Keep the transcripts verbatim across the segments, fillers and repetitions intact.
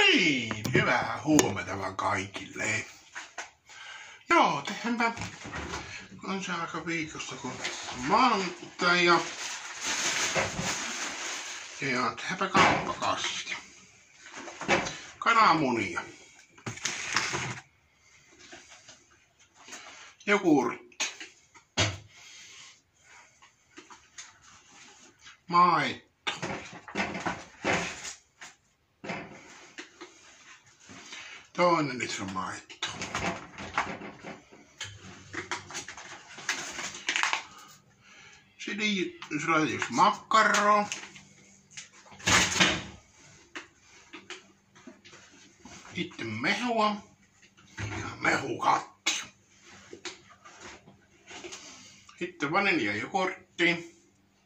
niin, hyvää huomenta vaan kaikille. Joo, tehdäänpä on se aika viikosta kun maanantai ja ja tehdäänpä kauppakastia. Kananmunia. Jogurtti. Maito. Toinen litra maitoa. Sitten sulla on yksi makkaro. Sitten mehua ja mehukatti. Sitten vaniljajogurtti.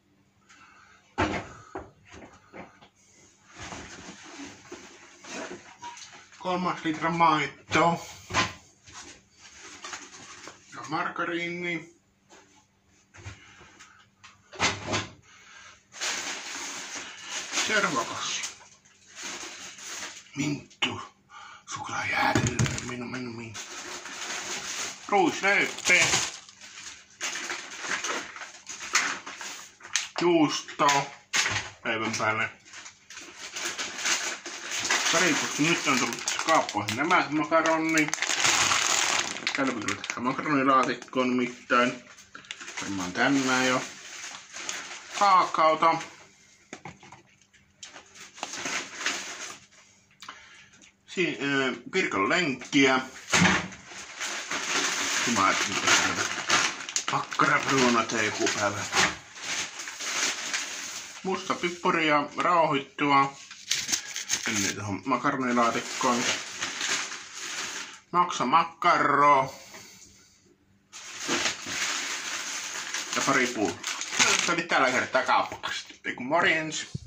Kolmas litra maitoa. Ja margariini. Seuraavaksi minttu, suklaajäätelö, minu, minu, minu. Ruisleipää. Juustoa päivän päälle. Karipussi nyt on tullut kaappoihin nämä makaroni. Täällä pitää tehdä makaronilaatikkoon nimittäin. Varmaan tänään jo. Kaakaota. Siin, äh, Pirkon lenkkiä. Mä ajattelin tehdä makkaraperuunat joku päivä. Musta pippuri ja rauhoittua. Ennen tuohon makaronilaatikkoon. Maksa makkaro. Ja pari pulloa. Se oli tällä kertaa kauppakasti. Eiku morjens.